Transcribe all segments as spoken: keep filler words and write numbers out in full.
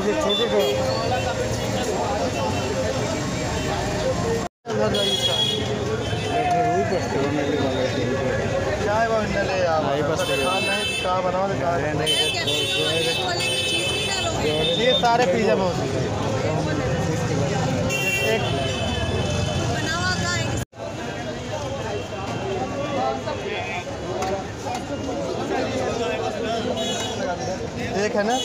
छोटे चाय ले कहा बनाओ ये सारे पिज्जा में होती है। एक है ना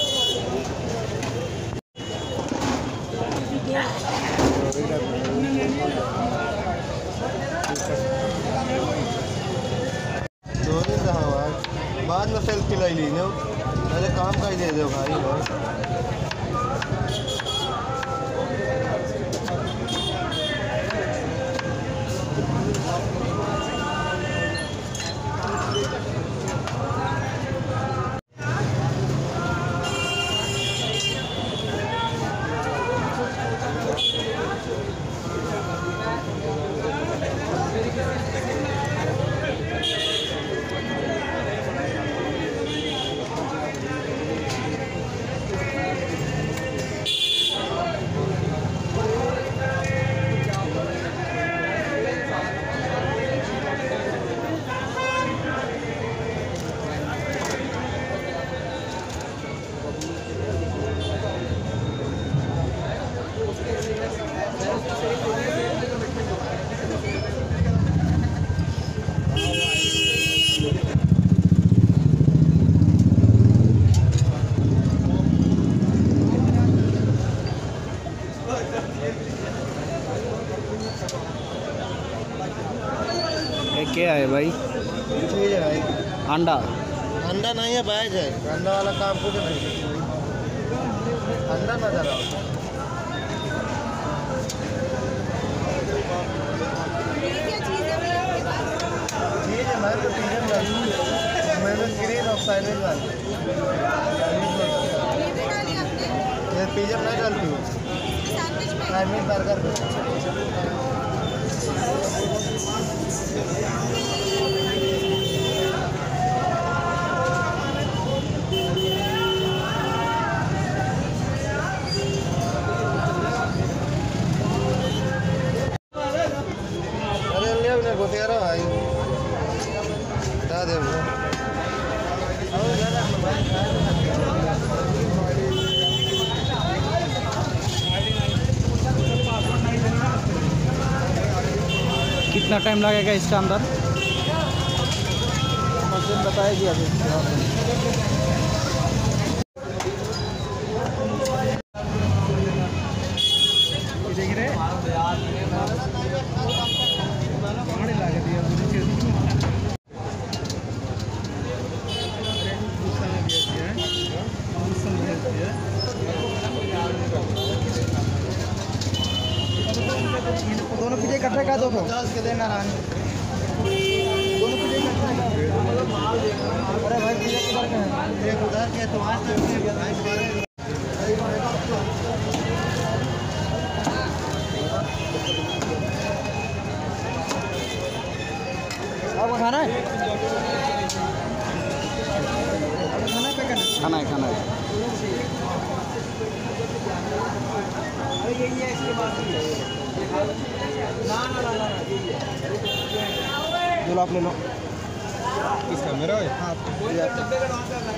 बाद में सेल्फी लाई ली नो पहले काम का ही दे दो भाई। क्या है भाई? चीज़ है भाई। अंडा अंडा नहीं है, बैज है। अंडा वाला काम कुछ नहीं। अंडा नजर आओ। चीज़ है मैं तो पिजन डाली, मैंने ग्रीन और सैंडविच डाली। ये पिजन नहीं डालती हूँ, सैंडविच बर्गर में। कितना टाइम लगेगा इसका अंदर? मशीन बताएगी अभी। दोनों पिज्जे इकट्ठे कर दो तो पचास के देना रानी। दोनों पिज्जे इकट्ठे कर। अरे भाई पिज्जे किधर के हैं? एक उधर के तो आज तक के भाई तुम्हारे आपको खाना है? खाना है पे खाना है खाना है। अरे यही है इसके बाद ना ना ना ना जो आप ले लो। किसका मेरा है? हाँ।